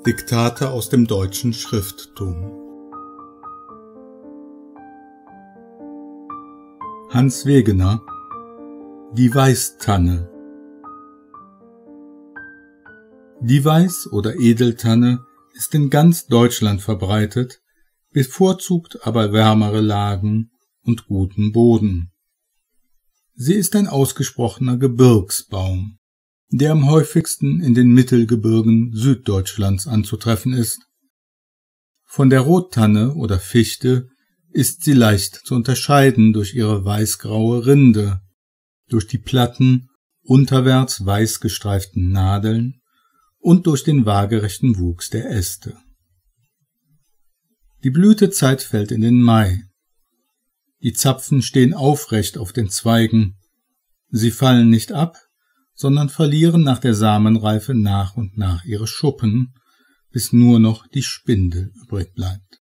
Diktate aus dem deutschen Schrifttum. Hans Wegener: Die Weißtanne. Die Weiß- oder Edeltanne ist in ganz Deutschland verbreitet, bevorzugt aber wärmere Lagen und guten Boden. Sie ist ein ausgesprochener Gebirgsbaum, der am häufigsten in den Mittelgebirgen Süddeutschlands anzutreffen ist. Von der Rottanne oder Fichte ist sie leicht zu unterscheiden durch ihre weißgraue Rinde, durch die platten, unterwärts weiß gestreiften Nadeln und durch den waagerechten Wuchs der Äste. Die Blütezeit fällt in den Mai. Die Zapfen stehen aufrecht auf den Zweigen. Sie fallen nicht ab, sondern verlieren nach der Samenreife nach und nach ihre Schuppen, bis nur noch die Spindel übrig bleibt.